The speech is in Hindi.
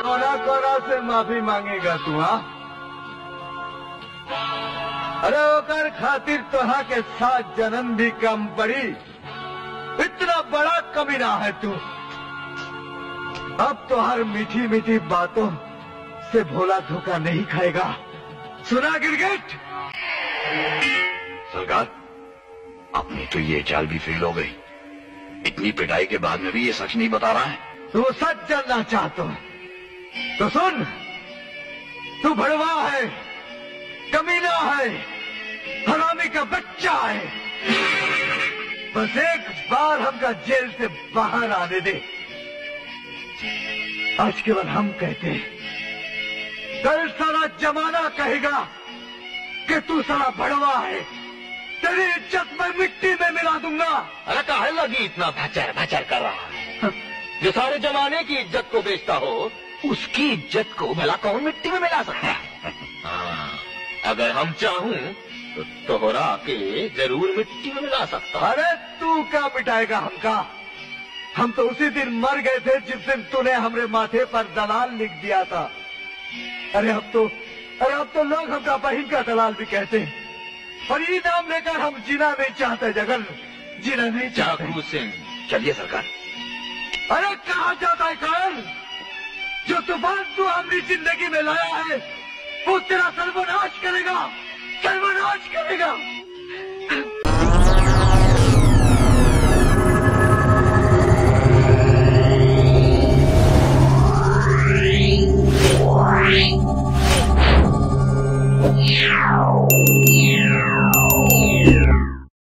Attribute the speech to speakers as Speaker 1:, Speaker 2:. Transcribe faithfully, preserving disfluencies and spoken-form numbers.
Speaker 1: कोना कोना से माफी मांगेगा तू? हाँ, अरे ओकर खातिर तोहा के साथ जन्म भी कम पड़ी। इतना बड़ा कमीना है तू। अब तो हर मीठी मीठी बातों से भोला धोखा नहीं खाएगा। सुना गिरगिट?
Speaker 2: सरकार, अपनी तो ये चाल भी फेल हो गई। इतनी पिटाई के बाद में भी ये सच नहीं बता रहा है।
Speaker 1: तू सच जानना चाहता है तो सुन, तू भड़वा है, कमीना है, हरामी का बच्चा है। बस एक बार हमका जेल से बाहर आने दे। आज केवल हम कहते हैं, कल सारा जमाना कहेगा कि तू सारा भड़वा है। तेरी इज्जत मैं मिट्टी में मिला दूंगा।
Speaker 2: अरे काहे लगी इतना भचर भचर कर रहा है? जो सारे जमाने की इज्जत को बेचता हो, उसकी इज्जत को भला कौन मिट्टी में मिला सकता है? हाँ, अगर हम चाहूं तो तोहरा के जरूर मिट्टी में मिला सकता।
Speaker 1: अरे तू क्या मिटाएगा हमका? हम तो उसी दिन मर गए थे जिस दिन तूने हमरे माथे पर दलाल लिख दिया था। अरे अब तो अरे अब तो लोग हमका बहिन का दलाल भी कहते हैं। और ये नाम लेकर हम जीना नहीं चाहते जगन, जीना नहीं चाहते।
Speaker 2: चाकू सिंह, चलिए सरकार।
Speaker 1: अरे कहाँ जाता है कायर? जो तूफान तू हमारी जिंदगी में लाया है वो तेरा सर्वनाश करेगा, सर्वनाश करेगा।